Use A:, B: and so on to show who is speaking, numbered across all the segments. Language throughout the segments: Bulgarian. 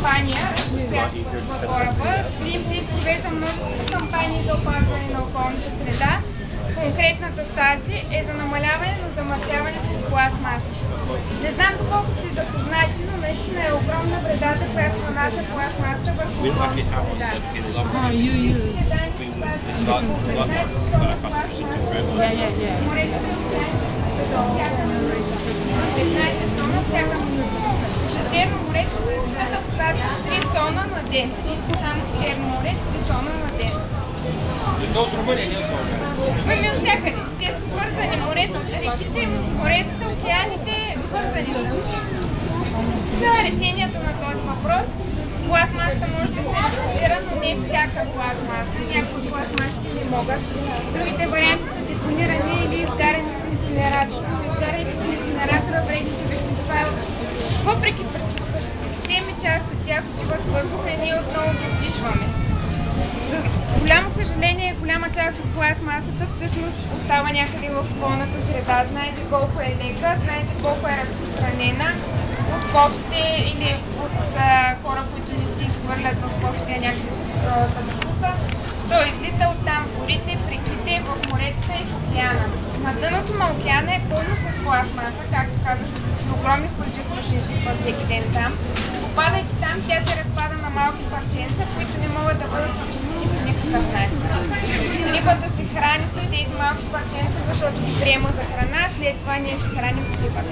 A: кампания, която в кораба. Greenpeace провежда множество кампании за опазване на околната среда. Конкретната тази е за намаляване на замърсяването от пластмаса. Не знам доколко сте запознати, но наистина е огромна вредата, която нанася пластмаса върху околната среда. Морето 15 тона всяка минута. За Черно море статистиката показва 3 тона на ден. Само в Черно море 3 тона на ден. Ами от всякъде. Те са свързани. Морето, реките, моретата, океаните, свързани са. За решението на този въпрос, пластмасата може да се рециклира, но не всяка пластмаса. Някои пластмасите не могат. Другите варианти са депонирани или изгаряни в инсинератора. Изгарянето в инсинератора вредните вещества, въпреки пречистващите системи, част от тях отиват в въздуха и ние отново ги вдишваме. За голямо съжаление, голяма част от пластмасата всъщност остава някъде в околната среда. Знаете колко е лека, знаете колко е разпространена от кофите или от хора, които не си изхвърлят в кофите някъде с природата буклука. Той излита оттам в горите, в реките, в моретата и в океана. На дъното на океана е пълно с пластмаса, както казах, в огромни количества се изсипват всеки ден там. Попадайки там, тя се разпада на малки парченца, които не могат да бъдат очистени по никакъв начин. Рибата се храни с тези малки парченца, защото ги приема за храна, след това ние се храним с рибата.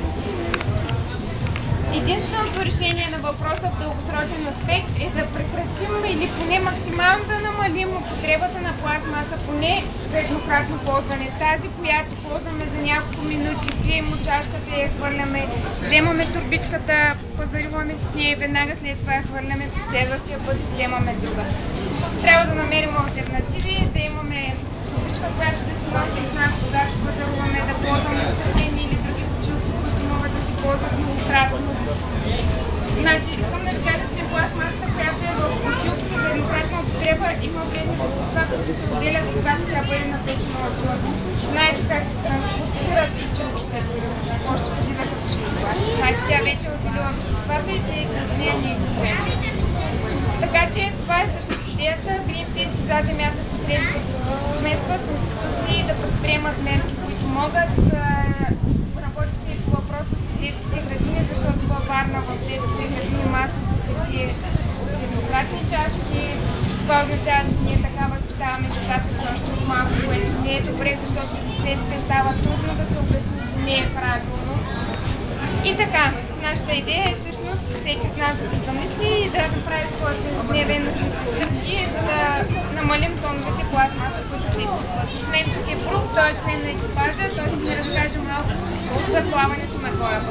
A: Единственото решение на въпроса в дългосрочен аспект е да прекратим или поне максимално да намалим употребата на пластмаса, поне за еднократно ползване. Тази, която ползваме за няколко минути, пием от чашката и я хвърляме, вземаме турбичката, пазаруваме с нея и веднага след това я хвърляме, по следващия път вземаме друга. Трябва да намерим алтернативи, да имаме турбичка, която да си носи с нас, когато пазаруваме, да ползваме стъклени или други бутилки, които могат да се ползват многократно. Значи, искам да ви кажа, че пластмасата, която е в бутилките за еднократна употреба, има вредни вещества, които се отделят, когато тя бъде напечена от лъка. Знаете как се транспортират и чулките, още преди да са пошли в пласт. Значи, тя вече е отделила веществата и те от нея не е проблем. Така че това е всъщност идеята. Greenpeace и за земята се срещат съвместно с институции да предприемат мерки, които могат. Работи се и по въпроса с детските градини, защото във Варна в детските градини масово се пие от еднократни чашки. Това означава, че ние така възпитаваме децата си още от малко, което не е добре, защото в последствие става трудно да се обясни, че не е правилно. И така, нашата идея е всъщност всеки от нас да се замисли и да направи своите дневен стъпки, за да намалим тоновете пластмаса, които се изсипват. С мен тук е Брук, той е член на екипажа, той ще ни разкаже малко за плаването на кораба.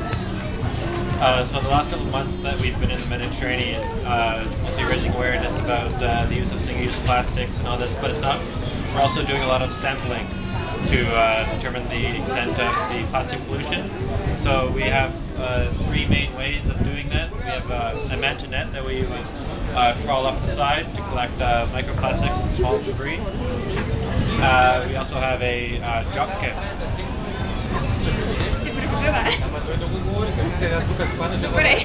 B: So the last couple of months that we've been in the Mediterranean, mostly raising awareness about the use of single-use plastics and all this, but it's not. We're also doing a lot of sampling to determine the extent of the plastic pollution. So we have 3 main ways of doing that. We have a manta net that we trawl off the side to collect microplastics and small debris. We also have a drop kit.
A: Добре.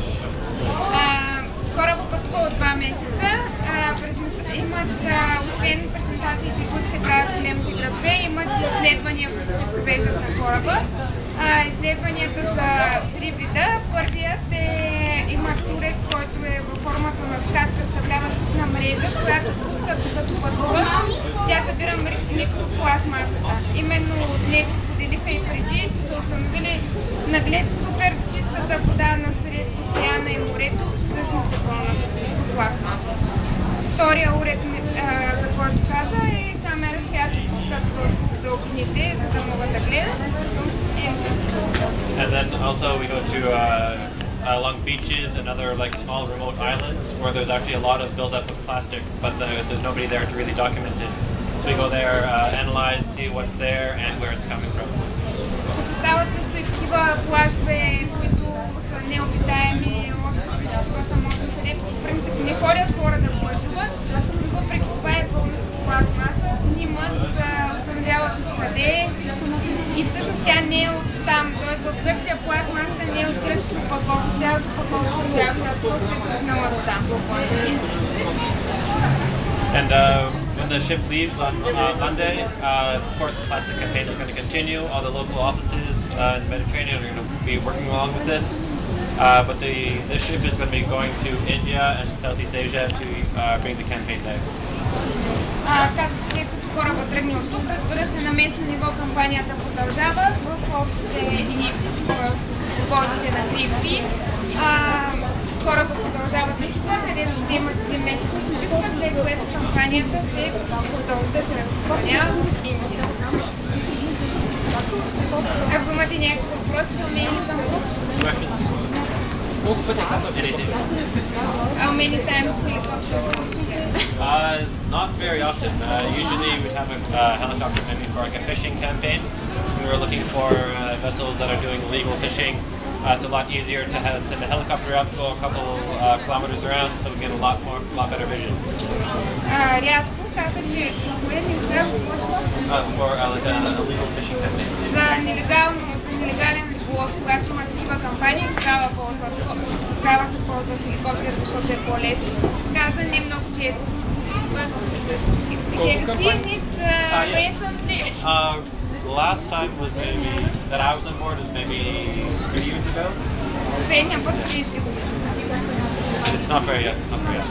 A: Кораба пътува от 2 месеца. Имат, освен презентациите, които се правят в големите градове, имат изследвания, които се провеждат на кораба. Изследванията са 3 вида. Първият има турет, който е във формата на скат, представлява ситна мрежа, която пуска докато пътува. Тя събира микропластмасата. Именно от него споделиха и преди, че са установили наглед супер чистата вода насред океана и морето, всъщност е пълна с микропластмаса. Втория уред, за който каза, е камера, която пускат в дълбините, за да могат да гледат.
B: And then also we go to along beaches and other like small remote islands where there's actually a lot of buildup of plastic, but there's nobody there to really document it. So we go there, analyze, see what's there and where it's coming from.
A: Посещават също и такива плажове, които са необитаеми, острови, такива самотни, където в принцип не ходят хора да плажуват, но въпреки това е пълно с пластмаса, снимат, установяват откъде и всъщност тя не е от там, т.е. в Гърция пластмасата не е от гръцки опаковки, тя е от опаковки от цял свят, просто е стигнала вода.
B: And when the ship leaves on Monday, of course the plastic campaign is going to continue. All the local offices in the Mediterranean are going to be working along with this. But this ship is going to be going to India and Southeast Asia to bring the campaign there.
A: Каза, че след като кораба тръгне от тук, разбира се, на местно ниво кампанията продължава в общите и водите на Greenpeace. Корабът продължава да изпълва, където ще имат 1 месец почивка, след което кампанията ще продължи да се разпространява в Индия. Ако имате някакви въпроси, към мен или към Бог? How many times helicopter?
B: Not very often. Usually we'd have a helicopter maybe for like a fishing campaign. We were looking for vessels that are doing illegal fishing. It's a lot easier to send a helicopter up, go a couple kilometers around, so we get a lot better vision.
A: Рядко каза, че
B: For illegal fishing campaign.
A: за нелегален риболов, когато има такива кампании, тогава се ползва хеликоптер, защото е по-лесно. Каза не много често. Have you seen it recently?
B: Last time was maybe that I was on board was maybe 3 years ago.
A: Последния път 3 години.
B: It's not very yet. It's not very yet.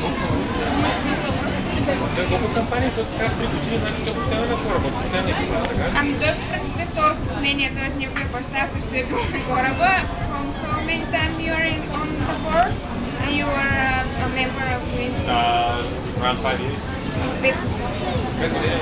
C: Колко кампании, защото така 3 години, значи той постоянно на кораба, постоянно екипаж, така?
A: Ами той в принцип е второ поколение, т.е. неговия баща също е бил на кораба. From how many time you are on the board? You are a member of Greenpeace?
B: Around 5 years.
A: 5 години.
C: 5 години.